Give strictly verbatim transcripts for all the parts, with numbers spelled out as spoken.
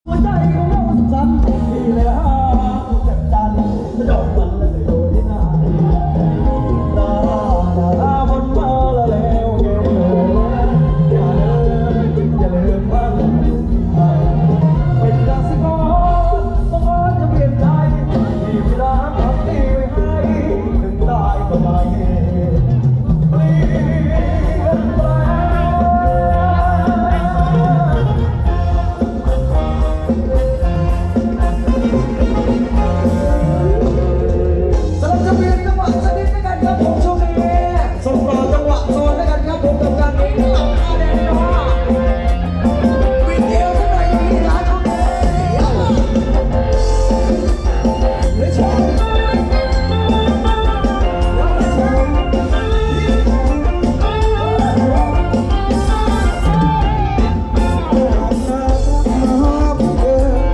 Girl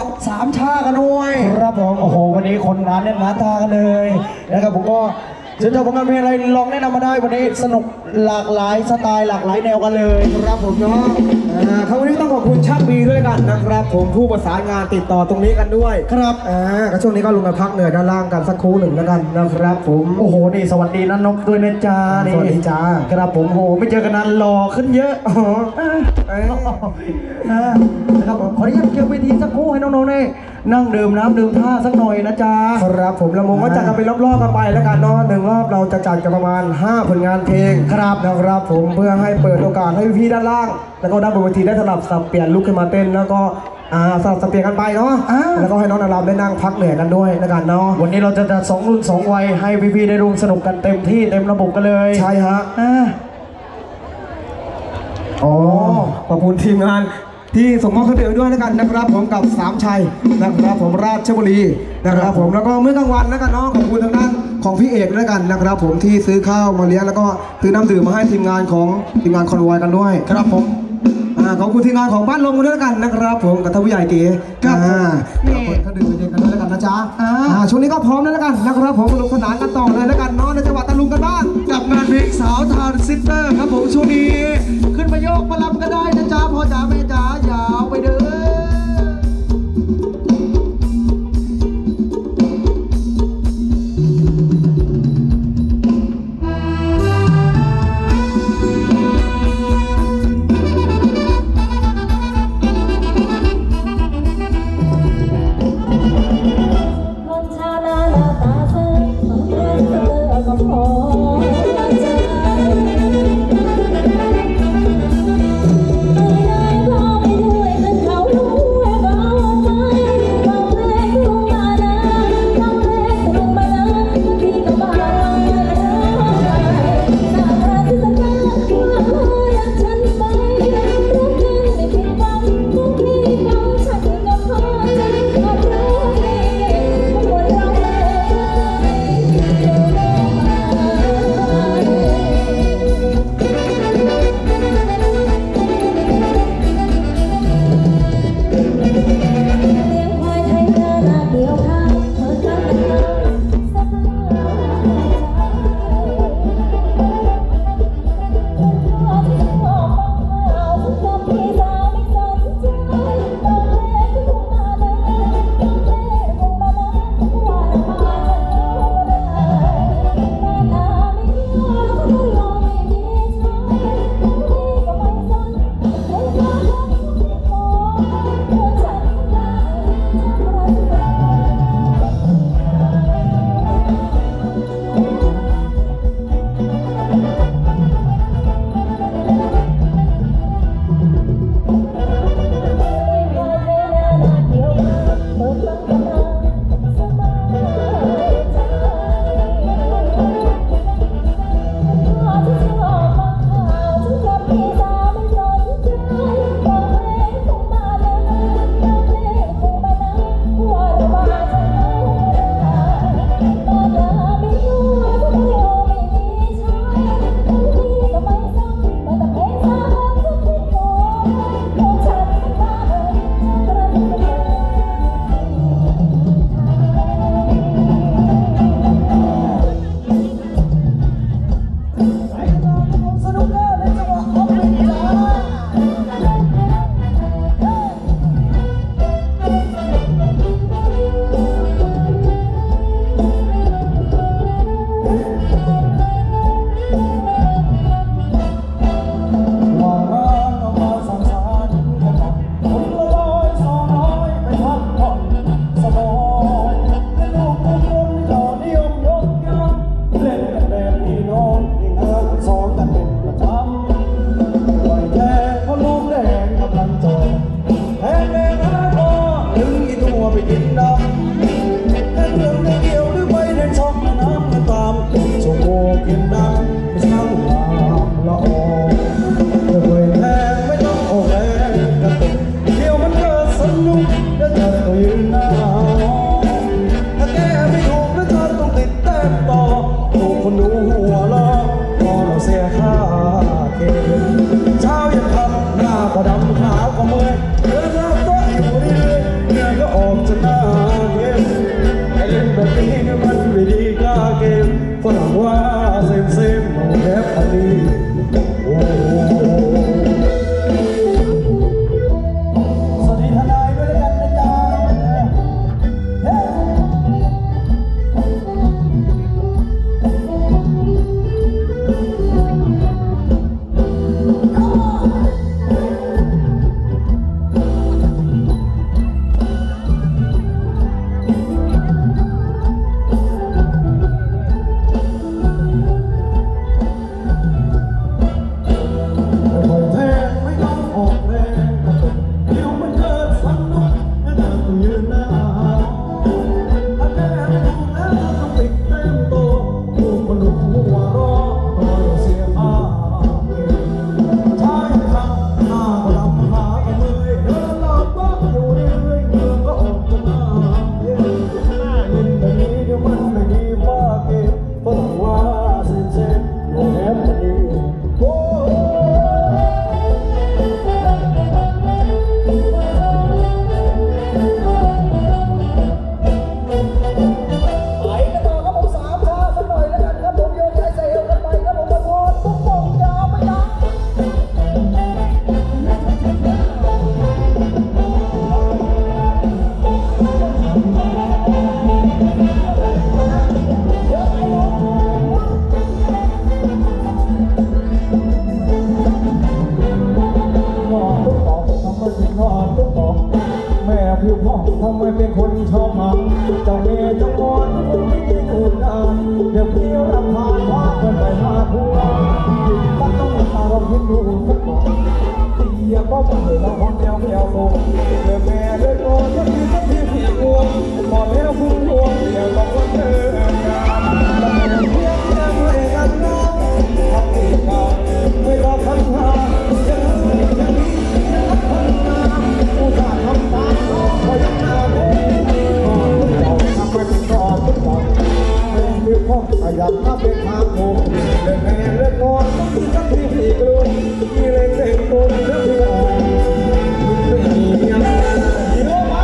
สามชากันด้วยครับผมโอ้โหวันนี้คนงานเนี่ยหนาตากันเลยนะครับผมก็เชิญเจ้าผลงานเพลงอะไรลองแนะนำมาได้วันนี้สนุกหลากหลายสไตล์หลากหลายแนวกันเลยครับผมเนาะครับวันนี้ต้องขอบคุณช่างบีด้วยกันนะครับผมผู้ประสานงานติดต่อตรงนี้กันด้วยครับอ่าก็ช่วงนี้ก็ลงมาพักเหนื่อยด้านล่างกันสักครู่หนึ่งแล้วกันนะครับผมโอ้โหนี่สวัสดีนันนกด้วยนะจ๊ะสวัสดีจ้าครับผมโหไม่เจอกันนานหล่อขึ้นเยอะอ๋อนะครับผมขออนุญาตเกี่ยวไปทีสักครู่ให้น้องๆได้นั่งดื่มน้ำดื่มท่าสักหน่อยนะจ๊ะครับผมละมงก็จัดกันไปรอบๆกันไปแล้วกันเนาะหนึ่งรอบเราจะจัดกันประมาณห้าผลงานเพลงครับนะครับผมเพื่อให้เปิดโอกาสให้พี่ด้านล่างแล้วก็ด้านบนเวทีได้สลับสับเปลี่ยนลุกขึ้นมาเต้นแล้วก็อ่าสลับสับเปลี่ยนกันไปเนาะแล้วก็ให้น้องนารามได้นั่งพักเหนื่อยกันด้วยแล้วกันเนาะวันนี้เราจะจัดสองรุ่นสองวัยให้พี่ๆได้ร่วมสนุกกันเต็มที่เต็มระบบกันเลยใช่ฮะอ๋อขอบคุณทีมงานที่ส่งมอบเครื่องดื่มด้วยแล้วกันนะครับผมกับสามชัยนะครับผมราชบุรีนะครับผมแล้วก็เมื่อกลางวันแล้วกันเนาะขอบคุณทางด้านของพี่เอกด้วยกันนะครับผมที่ซื้อข้าวมาเลี้ยงแล้วก็ซื้อน้ำดื่มมาให้ทีมงานของทีมงานคอนวอยกันด้วยครับผมขอบคุณทีมงานของบ้านลมกันด้วยกันนะครับผมกับท่านผู้ใหญ่เก๋ครับขอบคุณเครื่องดื่มเย็นกันด้วยแล้วกันนะจ๊ะช่วงนี้ก็พร้อมแล้วกันนะครับผมสนุกสนานกันต่อเลยแล้วกันเนาะในจังหวัดตะลุงกันบ้างกับงานเพลงสาวทาวน์ซิสเตอร์ครับผมช่วงนี้ขึ้นมาโยกมาลำกันได้นะจ๊ะพ่อจ๋าแม่จ๋ายาวไปเด้อไม่ได้พอไม่ด้วยทำไมเป็นคนชอบหาเจ้าเมย์เจ้างอนไม่ได้กูนานเดี๋ยวพี่รับผ่านว่ากันไปมาพัวก็ต้องมาลองคิดดูสักหน่อยเดี๋ยวก็มาให้เราคนเดียวไม่เอาลงเดี๋ยวแม่เดินโอนก็คือต้องพี่ผีกลัวหมดแล้วพุ่งพวงเดี๋ยวต้องคนเดินงานแต่เพียงเพียงให้กันน้องทำดีกว่าไม่รอคำถามยังมียังมียังพันนาผู้ชายทำตามน้องคอยหน้าโอ้เราทำไมถึงรอทุกวันเรื่องที่พ่อขยับมาเป็นทางโค้งเดินแม่เดินงอนต้องมีสักทีผีกลัวมีเล็งเล็งตัวเรื่องที่อ่อนไม่มียังเยอะไหม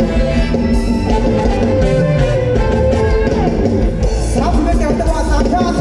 ครับคุณเป็นจังหวัดสามชาติ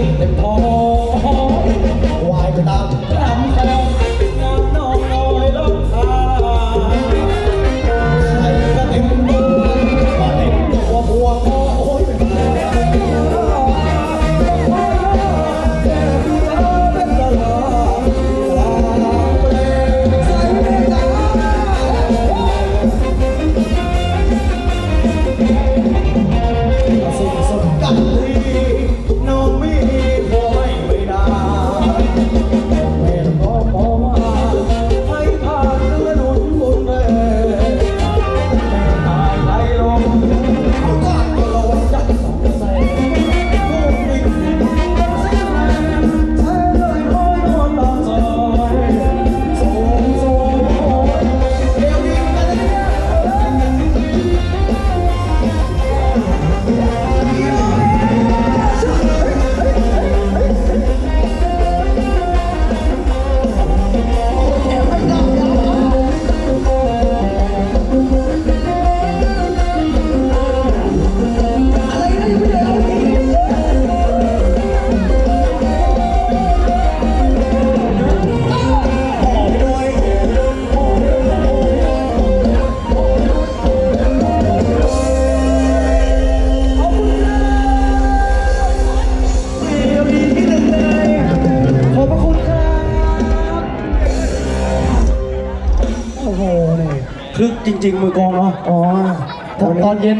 เต็มท้องวายก็ตามรำคองงานน้องน้อยลำคาใครก็เต็มตัวมาเต็มตัวพวงโอ้ยเป็นแค่ดูเธอเป็นตลาดลาเปลใส่ไม่ได้ สุดสุดกันทีน้องมีคอยไม่ได้แม่ต้องขอมาให้ผ่านเรือหนุนบุญแม่แม่ตายไหลลงเอากาดก็ระวังจัดสองแสนผู้ปิดเสียแรงใช้เลยคอยนอนตามซอยสูงสูงเดี๋ยวนี้กันเนี่ยโอ้โหนี่คลึกจริงๆมือกองเนาะอ๋อตอนเย็น